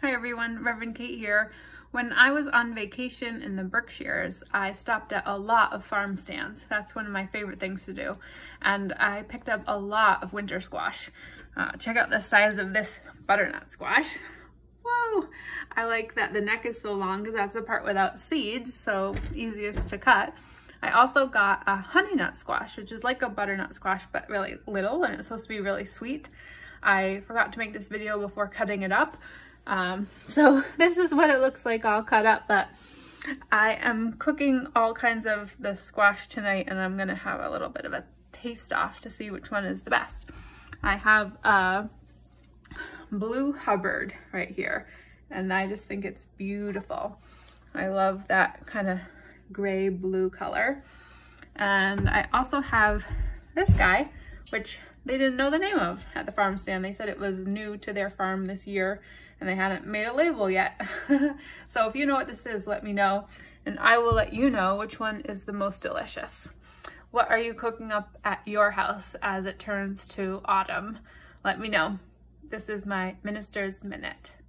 Hi everyone, Reverend Kate here. When I was on vacation in the Berkshires, I stopped at a lot of farm stands. That's one of my favorite things to do. And I picked up a lot of winter squash. Check out the size of this butternut squash. Whoa! I like that the neck is so long because that's the part without seeds, so easiest to cut. I also got a honey nut squash, which is like a butternut squash, but really little, and it's supposed to be really sweet. I forgot to make this video before cutting it up. So this is what it looks like all cut up, but I am cooking all kinds of the squash tonight, and I'm gonna have a little bit of a taste off to see which one is the best. I have a Blue Hubbard right here, and I just think it's beautiful. I love that kind of gray blue color. And I also have this guy, which they didn't know the name of at the farm stand. They said it was new to their farm this year and they hadn't made a label yet. So if you know what this is, let me know, and I will let you know which one is the most delicious. What are you cooking up at your house as it turns to autumn? Let me know. This is my Minister's Minute.